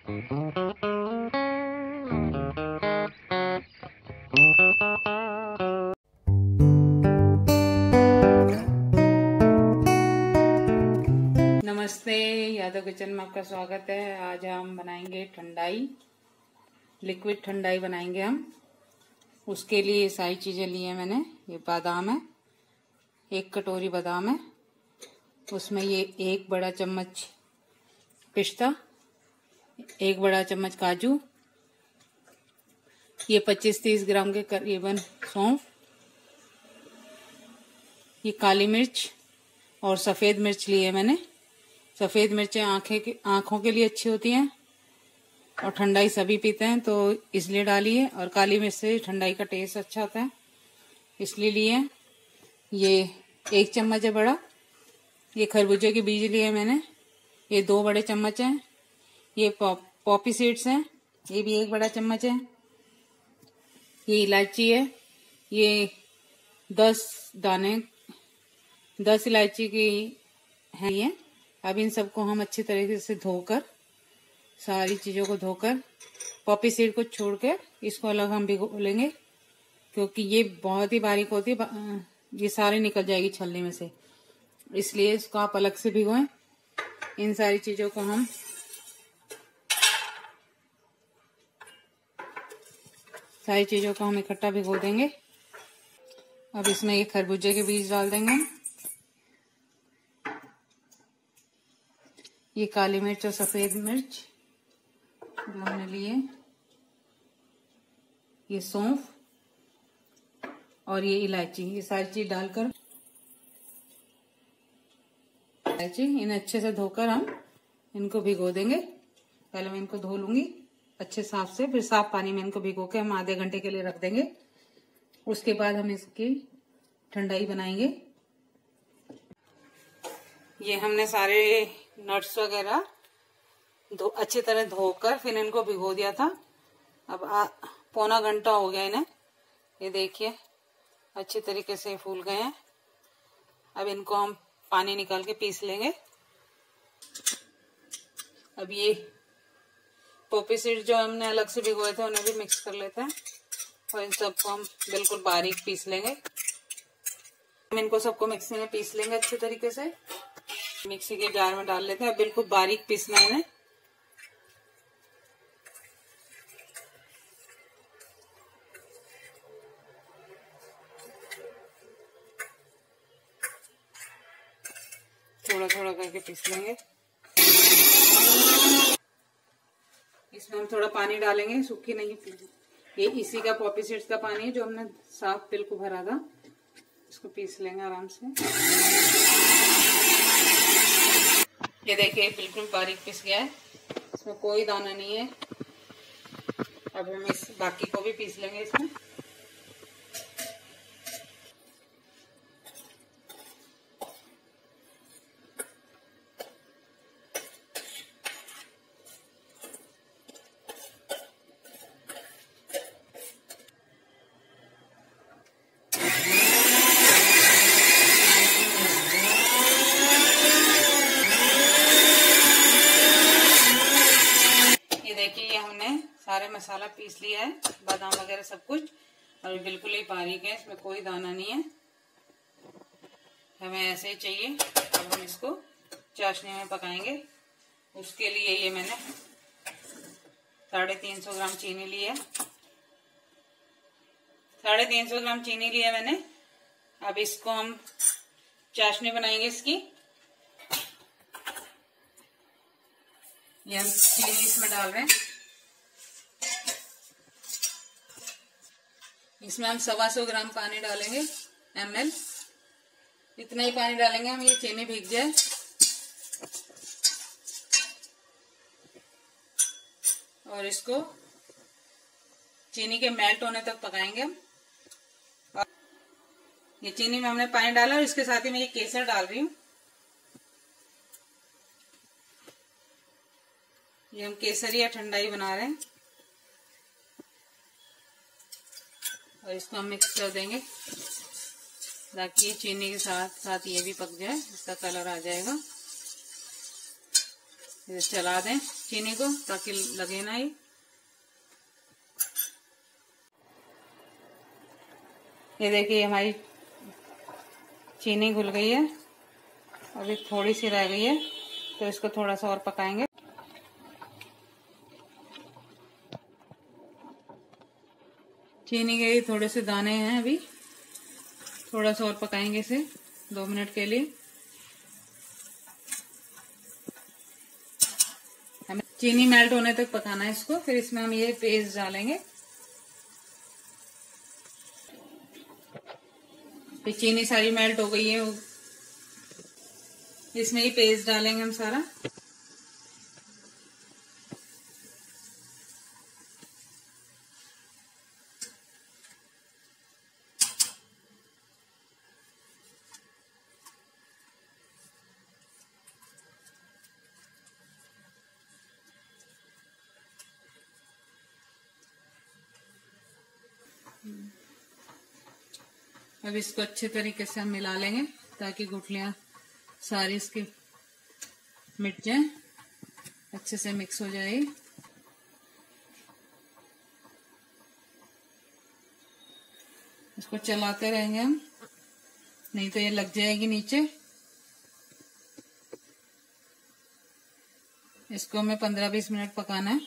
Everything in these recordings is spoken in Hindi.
नमस्ते, यादव किचन में आपका स्वागत है। आज हम बनाएंगे ठंडाई, लिक्विड ठंडाई बनाएंगे हम। उसके लिए सारी चीजें ली है मैंने। ये बादाम है, 1 कटोरी बादाम है, उसमें ये 1 बड़ा चम्मच पिस्ता, 1 बड़ा चम्मच काजू, ये 25-30 ग्राम के करीबन सौंफ, ये काली मिर्च और सफेद मिर्च ली है मैंने। सफेद मिर्चें आंखों के लिए अच्छी होती हैं और ठंडाई सभी पीते हैं, तो इसलिए डाली है। और काली मिर्च से ठंडाई का टेस्ट अच्छा आता है, इसलिए लिए। ये 1 चम्मच है बड़ा। ये खरबूजे के बीज लिए मैंने, ये 2 बड़े चम्मच हैं। ये पॉपी सीड्स हैं, ये भी 1 बड़ा चम्मच है। ये इलायची है, ये 10 दाने, 10 इलायची की है ये। अब इन सबको हम अच्छी तरीके से धोकर, सारी चीजों को धोकर, पॉपी सीड को छोड़कर इसको अलग हम भिगो लेंगे, क्योंकि ये बहुत ही बारीक होती है, ये सारी निकल जाएगी छलनी में से, इसलिए इसको आप अलग से भिगोएं। इन सारी चीजों को हम इकट्ठा भिगो देंगे। अब इसमें ये खरबूजे के बीज डाल देंगे। ये काली मिर्च और सफेद मिर्च जो हमने लिए, ये सौंफ और ये इलायची, ये सारी चीज डालकर इलायची, इन्हें अच्छे से धोकर हम इनको भिगो देंगे। पहले मैं इनको धो लूंगी अच्छे साफ से, फिर साफ पानी में इनको भिगो के हम आधे घंटे के लिए रख देंगे। उसके बाद हम इसकी ठंडाई बनाएंगे। ये हमने सारे नट्स वगैरह अच्छी तरह धोकर फिर इनको भिगो दिया था। अब पौना घंटा हो गया इन्हें, ये देखिए अच्छी तरीके से फूल गए हैं। अब इनको हम पानी निकाल के पीस लेंगे। अब ये पॉपी सीड जो हमने अलग से भिगोए थे उन्हें भी मिक्स कर लेते हैं और इन सबको हम बिल्कुल बारीक पीस लेंगे। हम इनको सबको मिक्सी में पीस लेंगे अच्छे तरीके से। मिक्सी के जार में डाल लेते हैं, बिल्कुल बारीक पीसना है इन्हें। थोड़ा थोड़ा करके पीस लेंगे। इसमें हम थोड़ा पानी डालेंगे, सूखी नहीं पीस। ये इसी का पॉपी सीड्स का पानी है जो हमने साफ बिल्कुल भरा था। इसको पीस लेंगे आराम से। ये देखिए बिल्कुल बारीक पीस गया है, इसमें कोई दाना नहीं है। अब हम इस बाकी को भी पीस लेंगे इसमें। सारे मसाला पीस लिया है, बादाम वगैरह सब कुछ, और बिल्कुल ही बारीक है, इसमें कोई दाना नहीं है। हमें ऐसे ही चाहिए। अब हम इसको चाशनी में पकाएंगे। उसके लिए ये मैंने 350 ग्राम चीनी ली है। 350 ग्राम चीनी ली है मैंने। अब इसको हम चाशनी बनाएंगे इसकी। ये हम चीनी इसमें डाल रहे हैं। इसमें हम 125 ग्राम पानी डालेंगे, ml। इतना ही पानी डालेंगे हम, ये चीनी भीग जाए। और इसको चीनी के मेल्ट होने तक पकाएंगे हम। ये चीनी में हमने पानी डाला और इसके साथ ही मैं ये केसर डाल रही हूँ। ये हम केसरिया ठंडाई बना रहे हैं और इसको हम मिक्स कर देंगे ताकि चीनी के साथ साथ ये भी पक जाए, इसका कलर आ जाएगा। इसे चला दें चीनी को ताकि लगे ना ही। ये देखिए हमारी चीनी घुल गई है, अभी थोड़ी सी रह गई है तो इसको थोड़ा सा और पकाएंगे। चीनी के थोड़े से दाने हैं, अभी थोड़ा सा और पकाएंगे इसे 2 मिनट के लिए। हमें चीनी मेल्ट होने तक पकाना है इसको, फिर इसमें हम ये पेस्ट डालेंगे। फिर चीनी सारी मेल्ट हो गई है, इसमें ही पेस्ट डालेंगे हम सारा। अब इसको अच्छे तरीके से हम मिला लेंगे ताकि गुठलियां सारी इसकी मिट जाए, अच्छे से मिक्स हो जाएगी। इसको चलाते रहेंगे हम, नहीं तो ये लग जाएगी नीचे। इसको हमें 15-20 मिनट पकाना है।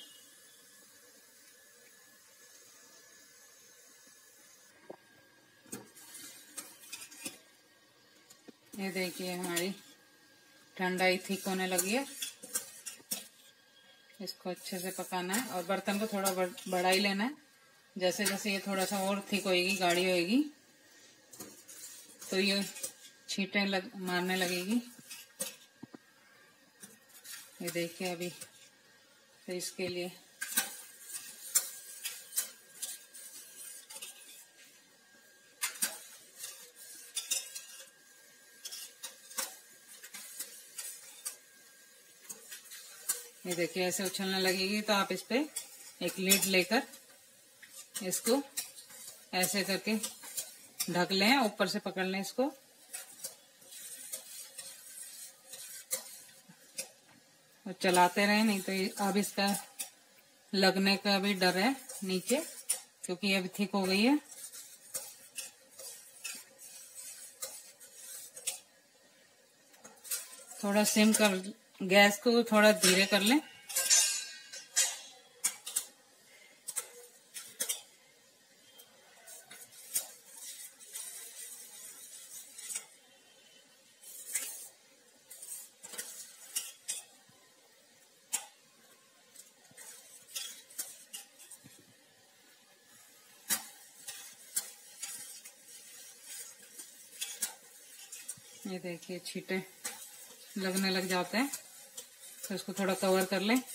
ये देखिए हमारी ठंडाई ठीक होने लगी है। इसको अच्छे से पकाना है और बर्तन को थोड़ा बड़ा ही लेना है। जैसे जैसे ये थोड़ा सा और थिक होएगी, गाढ़ी होएगी, तो ये छींटे मारने लगेगी। ये देखिए अभी तो इसके लिए ये देखिए ऐसे उछलने लगेगी, तो आप इस पे एक लीड लेकर इसको ऐसे करके ढक लें, ऊपर से पकड़ लें इसको। और चलाते रहें, नहीं तो अब इसका लगने का भी डर है नीचे, क्योंकि ये अभी थिक हो गई है। थोड़ा सिम कर, गैस को थोड़ा धीरे कर लें। ये देखिए छींटे लगने लग जाते हैं, तो इसको थोड़ा कवर कर लें।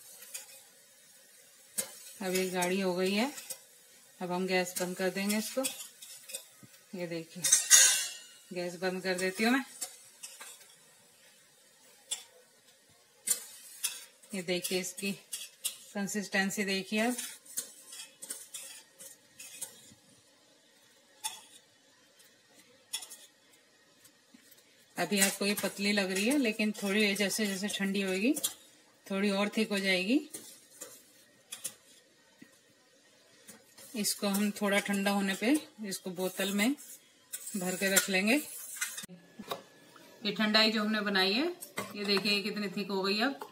अब ये गाढ़ी हो गई है, अब हम गैस बंद कर देंगे इसको। ये देखिए गैस बंद कर देती हूँ मैं। ये देखिए इसकी कंसिस्टेंसी देखिए। अब अभी आपको ये पतली लग रही है, लेकिन थोड़ी जैसे जैसे ठंडी होगी थोड़ी और थिक हो जाएगी। इसको हम थोड़ा ठंडा होने पे इसको बोतल में भर के रख लेंगे। ये ठंडाई जो हमने बनाई है, ये देखिए कितनी थिक हो गई। अब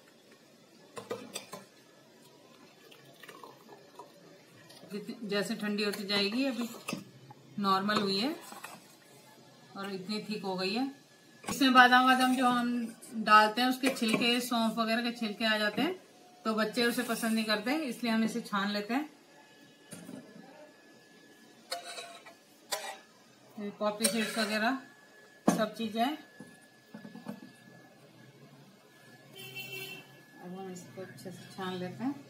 जैसे ठंडी होती जाएगी, अभी नॉर्मल हुई है और इतनी थिक हो गई है। इसमें बादाम वादाम जो हम डालते हैं उसके छिलके, सौंफ वगैरह के छिलके आ जाते हैं, तो बच्चे उसे पसंद नहीं करते, इसलिए हम इसे छान लेते हैं। पॉपी सीड्स वगैरह सब चीजें। अब हम इसको अच्छे से छान लेते हैं।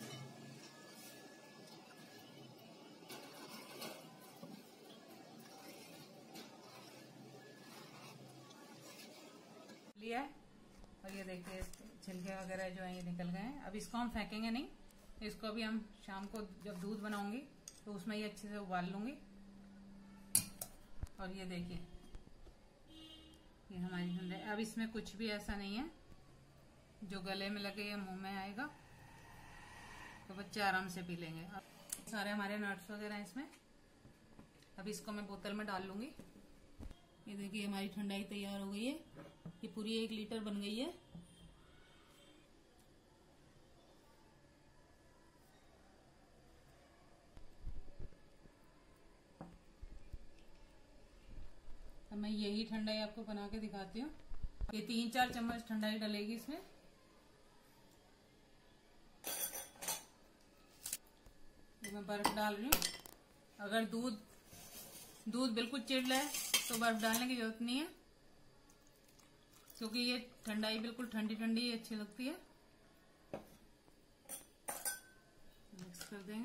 लिया है और ये देखिए छिलके वगैरह जो है ये निकल गए हैं। अब इसको हम फेंकेंगे नहीं, इसको अभी हम शाम को जब दूध बनाऊंगी तो उसमें ये अच्छे से उबाल लूंगी। और ये देखिए ये हमारी ठंडाई। अब इसमें कुछ भी ऐसा नहीं है जो गले में लगे या मुंह में आएगा तो बच्चे आराम से पी लेंगे। सारे हमारे नट्स वगैरह हैं इसमें। अब इसको मैं बोतल में डाल लूंगी। ये देखिए हमारी ठंडाई तैयार हो गई है। ये पूरी 1 लीटर बन गई है। अब मैं यही ठंडाई आपको बना के दिखाती हूँ। ये 3-4 चम्मच ठंडाई डलेगी इसमें। ये मैं बर्फ डाल रही हूँ। अगर दूध बिल्कुल चिल्ड है तो बर्फ डालने की जरूरत नहीं है, क्योंकि ये ठंडाई बिल्कुल ठंडी ठंडी ही अच्छी लगती है। मिक्स कर देंगे।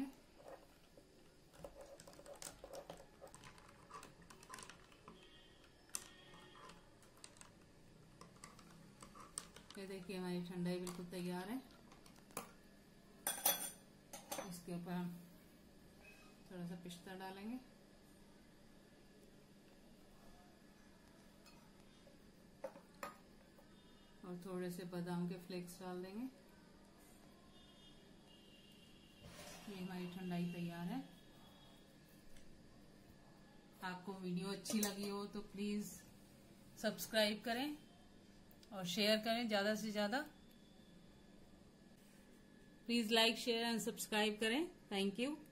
ये देखिए हमारी ठंडाई बिल्कुल तैयार है। इसके ऊपर हम थोड़ा सा पिस्ता डालेंगे। और थोड़े से बादाम के फ्लेक्स डाल देंगे। ये हमारी ठंडाई तैयार है। आपको वीडियो अच्छी लगी हो तो प्लीज सब्सक्राइब करें और शेयर करें ज्यादा से ज्यादा। Please like, share and subscribe करें। Thank you.